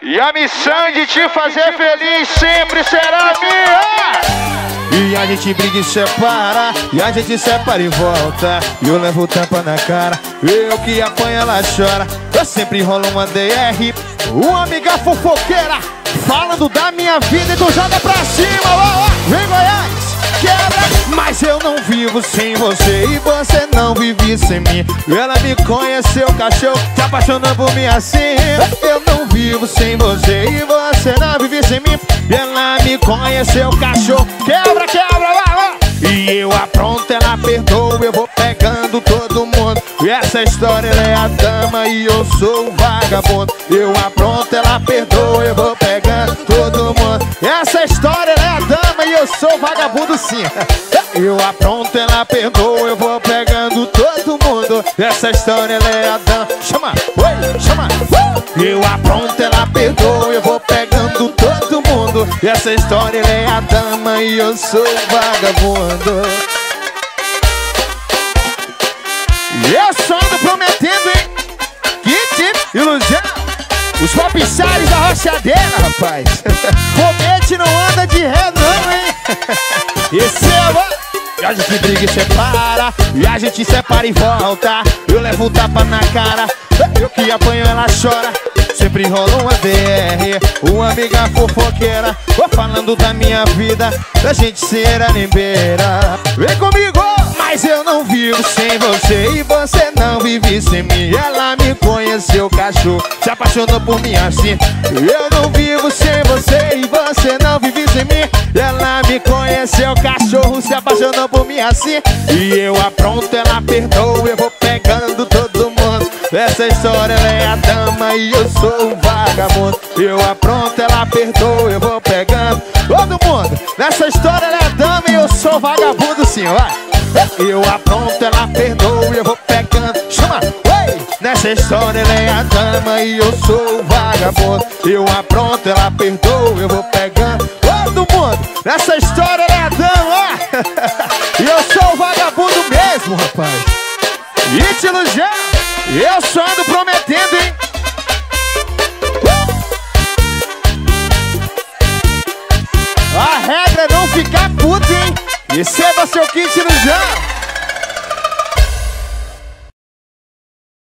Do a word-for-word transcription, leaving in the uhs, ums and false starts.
E a missão de te fazer feliz sempre será minha. E a gente briga e separa, e a gente separa e volta. E eu levo tapa na cara, eu que apanho ela chora. Eu sempre rolo uma D R, uma amiga fofoqueira, falando da minha vida e tu joga pra cima. Ó, ó. Vem Goiás, quebra. Mas eu não vivo sem você e você não vive sem mim. Ela me conheceu, cachorro, se apaixonou por mim assim. Eu não vivo sem você e você não vive sem mim. Ela me conheceu, cachorro, quebra, quebra, vai, vai. E eu apronto, ela perdoa, eu vou pegando todo mundo. E essa história ela é a dama e eu sou o vagabundo. Eu apronto, ela perdoa, eu vou pegando todo mundo. Essa história ela é a dama e eu sou o vagabundo sim. Eu apronto, ela perdoa, eu vou pegando todo mundo. Essa história ela é a dama. Chama, oi, chama. Eu apronto, ela perdoa, eu vou pegando todo mundo. Essa história ela é a dama e eu sou o vagabundo. E eu só ando prometendo, hein? Kit, ilusão. Os popstários da rochadeira, rapaz. Foguete não anda de ré não, hein? Receba. E a gente briga e separa, e a gente separa e volta. Eu levo um tapa na cara, eu que apanho ela chora. Sempre rola uma D R, uma amiga fofoqueira, vou falando da minha vida, da gente ser arimbeira. Vem comigo! Mas eu não vivo sem você e você não vive sem mim. Ela me conheceu, cachorro, se apaixonou por mim assim. Eu não vivo sem você e você não vive sem mim. Ela me conheceu, cachorro, se apaixonou por mim assim. E eu apronto, ela perdoa, eu vou pegando todo mundo. Essa história ela é a dama e eu sou o vagabundo. Eu apronto, ela perdoa, eu vou pegando todo mundo. Nessa história ela é a dama e eu sou o vagabundo sim, vai. Eu apronto, ela perdoa, eu vou pegando. Chama, oi! Nessa história ela é a dama e eu sou o vagabundo. Eu apronto, ela perdoa, eu vou pegando todo mundo. Nessa história ela é a dama, ó. E eu sou o vagabundo mesmo, rapaz. Ítalo já, eu só ando prometendo, hein? A regra é não ficar puto, hein? Receba seu kit no já.